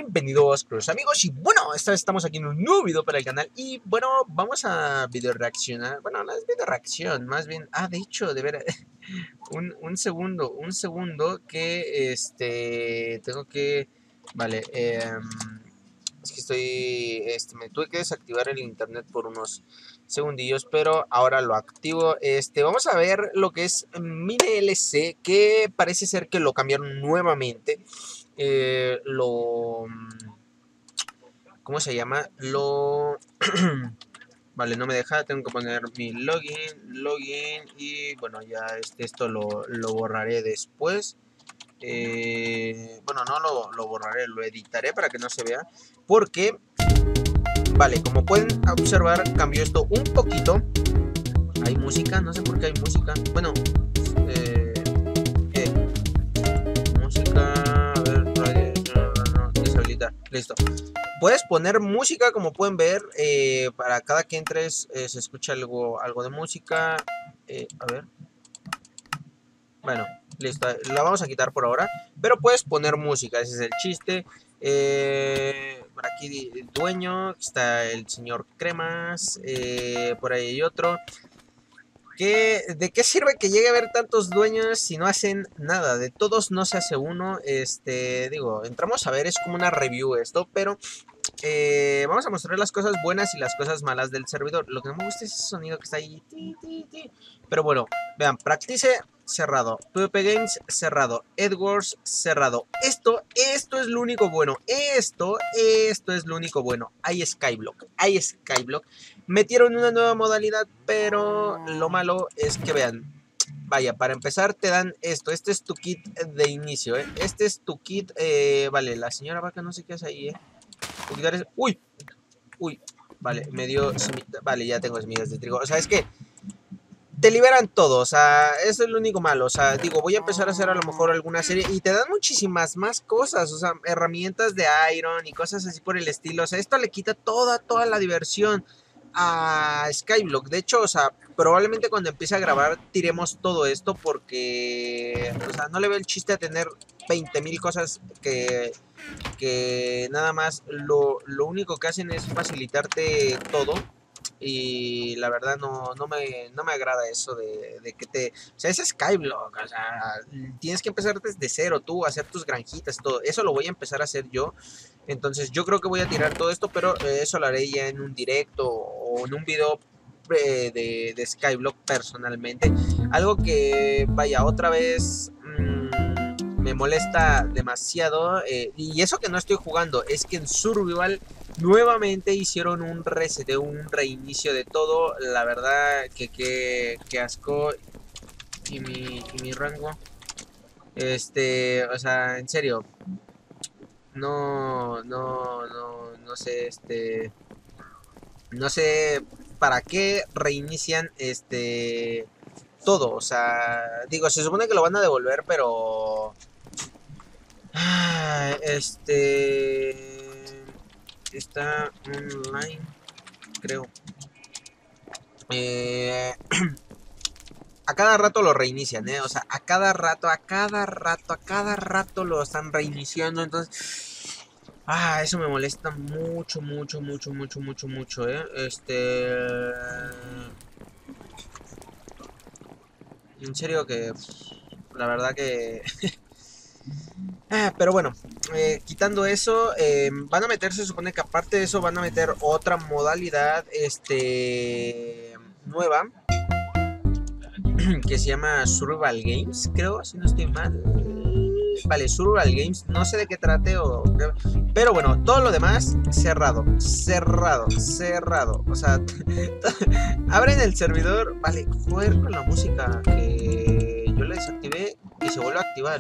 Bienvenidos, queridos amigos, y bueno, esta vez estamos aquí en un nuevo video para el canal. Y bueno, vamos a video reaccionar. Bueno, no es video reacción, más bien. De hecho, de ver un segundo que tengo que. Vale, es que estoy. Me tuve que desactivar el internet por unos segundillos, pero ahora lo activo. Vamos a ver lo que es Mine LC, que parece ser que lo cambiaron nuevamente. ¿Cómo se llama? Vale, no me deja, tengo que poner mi login y bueno, ya esto lo borraré después. Bueno, no lo borraré, lo editaré para que no se vea, porque vale, como pueden observar, cambió esto un poquito. Hay música, no sé por qué hay música. Bueno, música, a ver, deshabilitar, listo. Puedes poner música, como pueden ver, para cada que entres se escucha algo de música. A ver. Bueno, listo, la vamos a quitar por ahora, pero puedes poner música, ese es el chiste. Por aquí el dueño, está el señor Cremas, por ahí hay otro. ¿De qué sirve que llegue a haber tantos dueños si no hacen nada? De todos no se hace uno. Digo, entramos a ver, es como una review esto, pero vamos a mostrar las cosas buenas y las cosas malas del servidor. Lo que no me gusta es ese sonido que está ahí. Pero bueno, vean, Practice cerrado, PvP Games cerrado, Edwards cerrado. Esto es lo único bueno. Esto es lo único bueno. Hay Skyblock. Metieron una nueva modalidad, pero lo malo es que vean. Vaya, para empezar te dan esto. Este es tu kit de inicio, ¿eh? Este es tu kit. Vale, la señora vaca no sé qué hace ahí, ¿eh? Uy. Vale, me dio. Vale, ya tengo semillas de trigo. O sea, es que te liberan todo, o sea, eso es lo único malo. O sea, digo, voy a empezar a hacer a lo mejor alguna serie y te dan muchísimas más cosas, o sea, herramientas de iron y cosas así por el estilo. O sea, esto le quita toda la diversión a Skyblock. De hecho, o sea, probablemente cuando empiece a grabar tiremos todo esto porque, o sea, no le veo el chiste a tener 20.000 cosas que nada más lo único que hacen es facilitarte todo. Y la verdad no me agrada eso de que te... O sea, es Skyblock, o sea, tienes que empezar desde cero tú, hacer tus granjitas, todo. Eso lo voy a empezar a hacer yo. Entonces yo creo que voy a tirar todo esto, pero eso lo haré ya en un directo o en un video de Skyblock personalmente. Algo que, vaya, otra vez... me molesta demasiado, y eso que no estoy jugando, es que en Survival nuevamente hicieron un reseteo, un reinicio de todo. La verdad que asco. Y mi rango, o sea, en serio, no sé, no sé para qué reinician todo. O sea, digo, se supone que lo van a devolver, pero está online, creo. A cada rato lo reinician, O sea, a cada rato lo están reiniciando. Entonces, eso me molesta mucho, en serio que, la verdad que... pero bueno, quitando eso, van a meter, se supone que aparte de eso van a meter otra modalidad, nueva, que se llama Survival Games, creo, si no estoy mal. Vale, Survival Games, no sé de qué trate, pero bueno, todo lo demás cerrado. O sea, abren el servidor, vale, joder con la música que yo le desactivé y se vuelve a activar,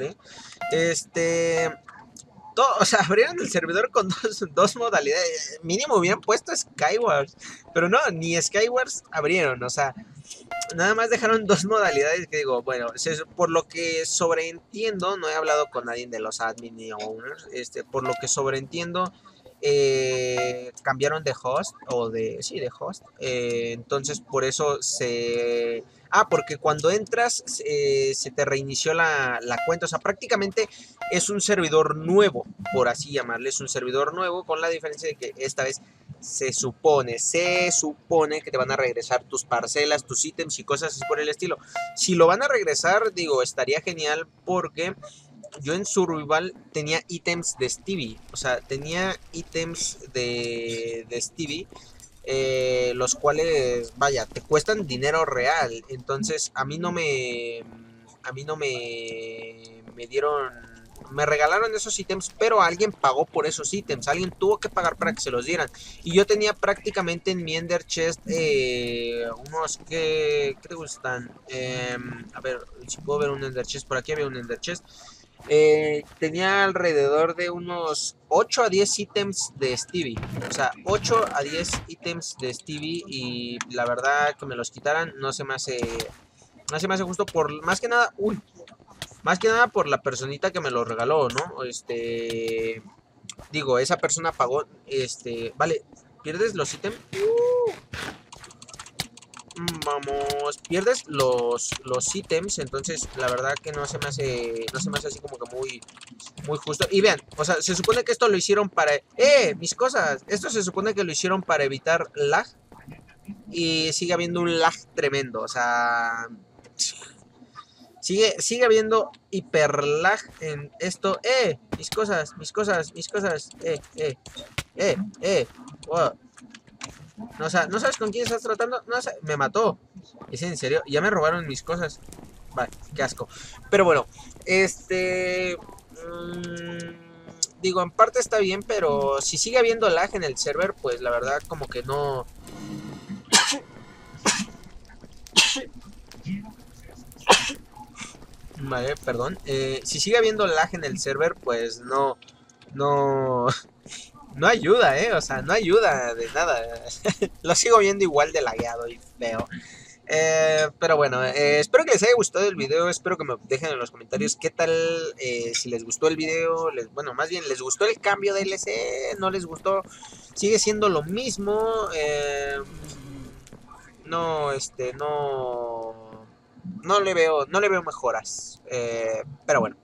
o sea, abrieron el servidor con dos modalidades. Mínimo hubieran puesto Skywars, pero no, ni Skywars abrieron. O sea, nada más dejaron dos modalidades que digo, bueno, por lo que sobreentiendo, no he hablado con nadie de los admin ni owners, por lo que sobreentiendo, cambiaron de host, o de, sí, de host, entonces por eso se... Ah, porque cuando entras se te reinició la cuenta, o sea, prácticamente es un servidor nuevo, por así llamarle, es un servidor nuevo, con la diferencia de que esta vez se supone que te van a regresar tus parcelas, tus ítems y cosas así por el estilo. Si lo van a regresar, digo, estaría genial porque yo en Survival tenía ítems de Stevie, o sea, tenía ítems de Stevie, los cuales, vaya, te cuestan dinero real. Entonces, me dieron, me regalaron esos ítems, pero alguien pagó por esos ítems, alguien tuvo que pagar para que se los dieran. Y yo tenía prácticamente en mi Ender Chest unos que, ¿qué te gustan? A ver, si puedo ver un Ender Chest, por aquí había un Ender Chest. Tenía alrededor de unos 8 a 10 ítems de Stevie. O sea, 8 a 10 ítems de Stevie. Y la verdad que me los quitaran no se me hace justo por más que nada. Uy, más que nada por la personita que me los regaló, ¿no? Digo, esa persona pagó. Vale, pierdes los ítems. Vamos, pierdes los ítems, entonces la verdad que no se me hace así como que muy justo. Y vean, o sea, se supone que esto lo hicieron para, mis cosas, esto se supone que lo hicieron para evitar lag y sigue habiendo un lag tremendo, o sea, sigue habiendo hiper lag en esto. Mis cosas, wow. No, o sea, ¿no sabes con quién estás tratando? No, me mató. ¿Es en serio? Ya me robaron mis cosas. Vale, qué asco. Pero bueno, digo, en parte está bien, pero si sigue habiendo lag en el server, pues la verdad como que no... Vale, perdón. Si sigue habiendo lag en el server, pues no, no ayuda, o sea, no ayuda de nada. Lo sigo viendo igual de lagueado y feo. Pero bueno, espero que les haya gustado el video, espero que me dejen en los comentarios qué tal, si les gustó el video, bueno, más bien, ¿les gustó el cambio de DLC? ¿No les gustó? ¿Sigue siendo lo mismo? No, no le veo mejoras, pero bueno.